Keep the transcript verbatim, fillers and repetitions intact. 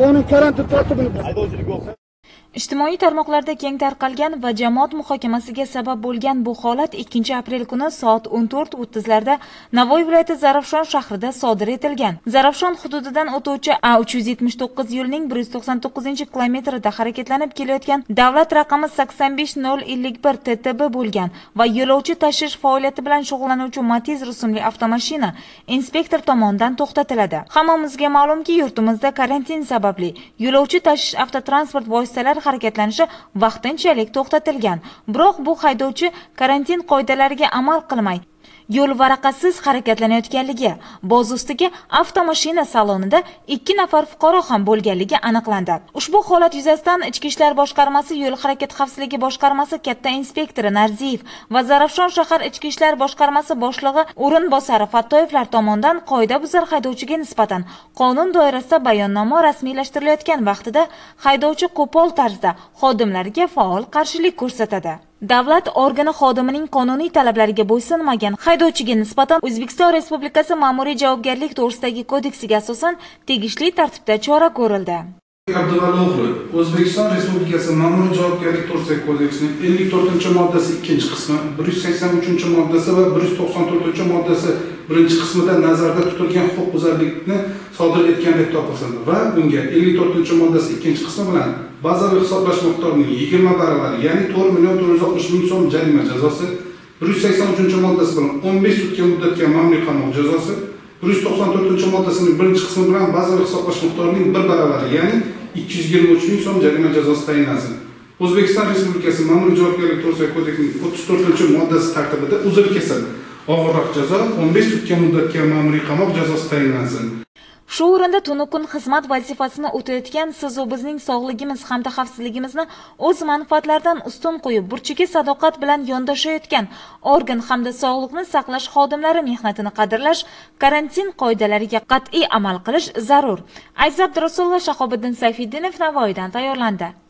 qonun karantin tartibini Ijtimoiy tarmoqlarda keng tarqalgan va jamoat muhokamasiga sabab bo'lgan bu holat ikkinchi aprel kuni soat o'n to'rt o'ttizlarda Navoiy viloyati Zarafshon shahrida sodir etilgan. Zarafshon hududidan o'tuvchi A uch yuz yetmish to'qqiz yo'lining bir yuz to'qson to'qqizinchi kilometrida harakatlanib kelayotgan davlat raqami sakson besh nol ellik bir T T B bo'lgan va yo'lovchi tashish faoliyati bilan shug'ullanuvchi Matiz rusumli avtomashina inspektor tomonidan to'xtatiladi. Hammamizga ma'lumki, yurtimizda karantin sababli yo'lovchi tashish avtotransport vositalari harakatlanishi vaqtinchalik to'xtatilgan. Biroq bu haydovchi karantin qoidalariga amal qilmay, yo'l varaqasiz harakatlanayotganligi, boz ustiga avtomashina salonida ikki nafar fuqaro ham bo'lganligi aniqlandi. Ushbu holat yuzasidan Ichki ishlar boshqarmasi yo'l harakati xavfsizligi boshqarmasi katta inspektori Narziyev va Zarafshon shahar Ichki ishlar boshqarmasi boshlig'i o'rinbosari Fattoyevlar tomonidan qoidabuzar haydovchiga nisbatan qonun doirasida bayonnoma rasmiylashtirilayotgan vaqtida haydovchi qo'pol tarzda xodimlarga faol qarshilik ko'rsatadi. Davlat organi xodimining qonuniy talablariga bo'ysunmagan haydovchiga nisbatan O'zbekiston Respublikasi Ma'muriy javobgarlik to'g'risidagi kodeksiga asosan tegishli tartibda chora ko'rildi. Abduvali O'zbekiston Respublikasi Ma'muriy javobgarlik to'g'risidagi kodeksining ellik to'rtinchi moddasi ikkinchi qismi, bir yuz sakson uchinchi moddasi va bir yuz to'qson to'rtinchi moddasi birinchi qismida nazarda tutilgan huquqbuzarlikni sodir etgan deb topilsin va unga ellik to'rtinchi moddasi ikkinchi qismi bilan bazaviy hisoblash miqdorining yigirma baravari, ya'ni to'rt million to'rt yuz oltmish ming so'm jarima jazosi, bir yuz sakson uchinchi moddasi bilan o'n besh sutka muddatga ma'muriy qamoq jazosi, bir yuz to'qson to'rtinchi moddasining birinchi qismi bilan bazaviy hisoblash miqdorining bir baravari, ya'ni ikki yuz yigirma uch ming so'm jarima jazosi tayinlansin. O'zbekiston Respublikasi Ma'muriy javobgarlik to'g'risidagi kodeksining o'ttiz to'rtinchi moddasi tartibida uzr kesib og'irroq jazo o'n besh sutka muddatga ma'muriy qamoq jazosi tayinlansin. Shu o'rinda tunu kun xizmat vazifasini o'tayotgan sizu bizning sog'ligimiz hamda xavfsizligimizni o'z manfaatlaridan ustun qo'yib, burchiga sadoqat bilan yondashayotgan organ hamda sog'liqni saqlash xodimlari mehnatini qadrlash, karantin qoidalariga qat'iy amal qilish zarur. Aziz Abdurasulova, Shahobiddin Sayfiddinov Navoiydan tayyorlandi.